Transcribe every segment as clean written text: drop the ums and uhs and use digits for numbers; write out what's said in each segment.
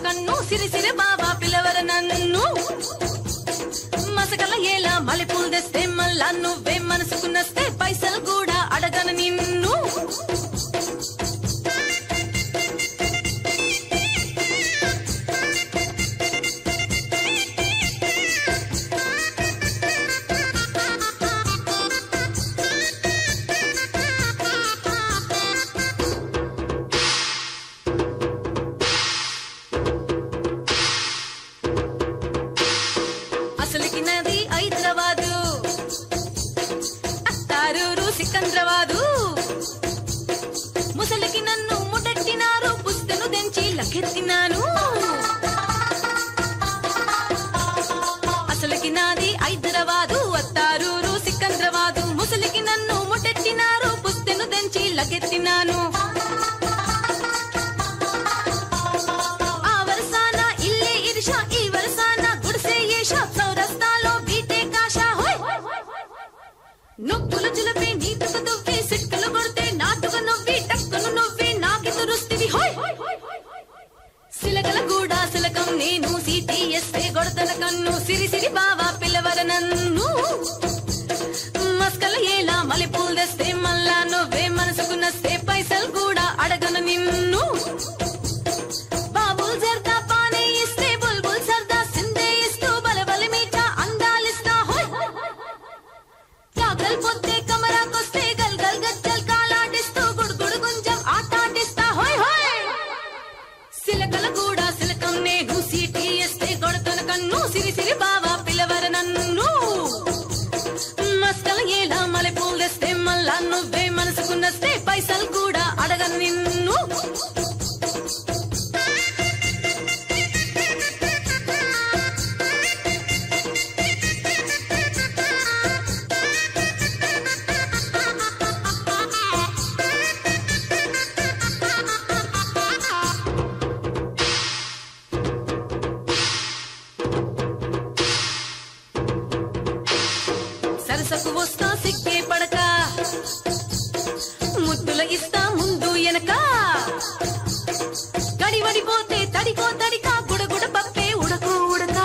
కన్ను సిరి సిరి బాబా పిలవర నన్ను మసకల ఏలా మల్లెపూలు తెస్తే మళ్ళా నువ్వే మనసుకు నస్తే పైసలు కూడా అడగను నిన్ను సికంద్రాబాదు ముసలికి నన్ను ముట్టెట్టినారు పుస్తను దెంచి లకెత్తినాను అసలుకి నాది హైదరాబాదు అత్తారూరు సికంద్రాబాదు ముసలికి నన్ను ముట్టెట్టినారు పుస్తను దెంచి లకెత్తినాను ఆ వరసాన ఇల్లే ఇర్షా ఈ వరసాన గుడిసే ఏషా చౌరస్తాలో బీటే కాషా హోయ్ నొక్కులు చులపి నీటుకు దువ్వి సిట్టులు కొడితే నాటుగా నవ్వి టక్కును నువ్వి నాకెదురుస్తివి హోయ్ సిలకల కూడా సిలకం నేను సిటీఎస్ఏ గొడతల కన్ను సిరి సిరి బావా పిలవర నన్ను మస్కల ఏలా మల్లెపూలు తెస్తే మళ్ళా నువ్వే మనసుకు నస్తే పైసలు కూడా అడగను నిన్ను బాబుల్ జర్దా పానే ఇస్తే బుల్బుల్ సర్దా సిందే ఇస్తూ బలబలి మీఠా అందాలిస్తా హోయ్ కాగల్ పొద్దే కమరాకొస్తే గల్ గల్ గజ్జల్ కాలాడిస్తూ గుడుగుడు గుంజం ఆటాడిస్తా హోయ్ హోయ్ సిలకల కూడా సిలకం నేను సిటీఎస్ఏ గొడతన కన్ను సిరి సిరి బావా పిలవర నన్ను మస్కల ఏలా మల్లెపూలు తెస్తే మళ్ళా నువ్వే మనసుకు నస్తే పైసలు కూడా అడగను నిన్ను సరసకు వస్తా సిగ్గే పడక ముద్దుల ఇస్తా ముందు ఎనక గడివడిపోతే తడికో తడిక గుడగుడ పప్పే ఉడకు ఉడక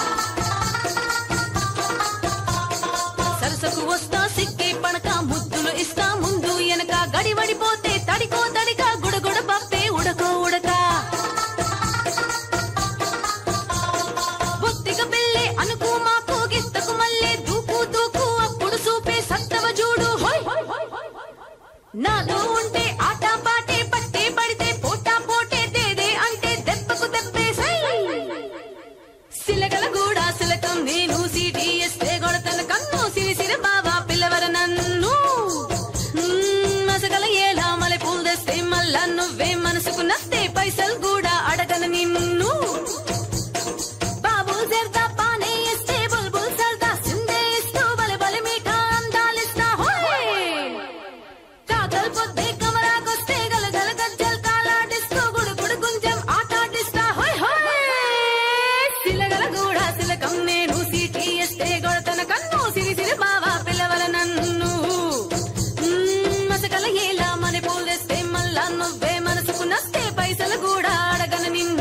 సరసకు వస్తా సిగ్గే పడక ముద్దులు ఇస్తా ముందు ఎనక గడివడిపోతే తడికో తడిక గుడగుడ పప్పే ఉడకో ఉడక బొత్తిగా పెళ్ళే అనుకు మాకు గిత్తకు మళ్ళీ దూకు దూకు అప్పుడు చూపే సత్తవ చూడు హోయ్ నాతో ఉంటే ఆట పాటే పట్టే పడితే పోటా పోటే దేదే అంటే దెబ్బకు దెబ్బేసై సిలగల కూడా సిలకం నేను సిటీఎస్ఏ గొడతల కన్ను సిరి సిరి బావా పిలవర నన్ను మసగల ఏలా మల్లెపూలు తెస్తే మళ్ళా నువ్వే మనసుకు నస్తే పైసలు కూడా అడగను నిన్ను బాబుల్ జర్దా పానే ఇస్తే బుల్బుల్ సర్దా సిందే ఇస్తూ బలబలి మీఠా అందాలిస్తా హోయ్ కాగల్ పొద్దే కమరాకొస్తే గల గల గజ్జల్ కాలాడిస్తూ గుడుగుడు గుంజం ఆటాడిస్తా హోయ్ హోయ్ సిలగల కూడా సిలకం నేను సిటీఎస్ఏ గొడతన కన్ను సిరి సిరి బావా పిలవర నన్ను మసకల ఏలా మల్లెపూలు తెస్తే మళ్ళా నువ్వే మనసుకు నస్తే పైసలు కూడా అడగను నిన్ను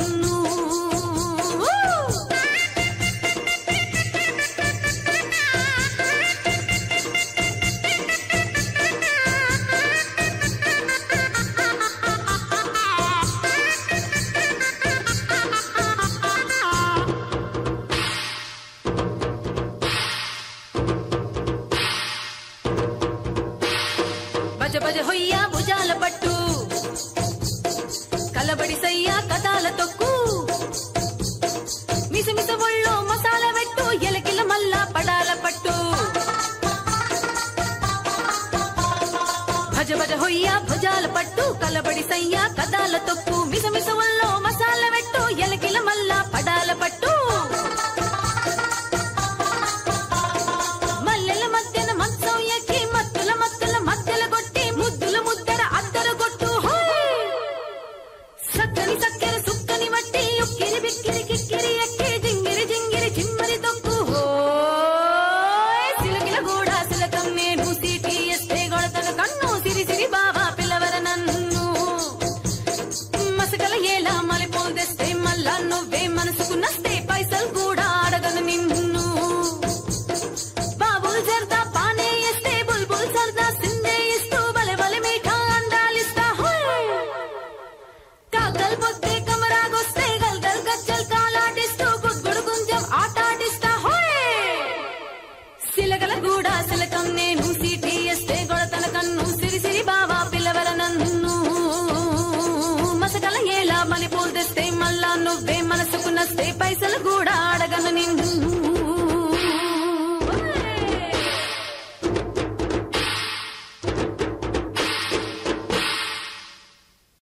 బజ బజ హొయ్యా భుజాల పట్టు కలబడి సయ్యా కథాల తొక్కు మిస మిస ఒళ్ళో మసాలా పెట్టు ఎలకిల మల్లా పడాల పట్టు భజ భజ హొయ్యా భుజాల పట్టు కలబడి సయ్యా కథాల తొక్కు మిస మిస ఒళ్ళో మసాలా పెట్టు ఎలకిల మల్లా పడాల పట్టు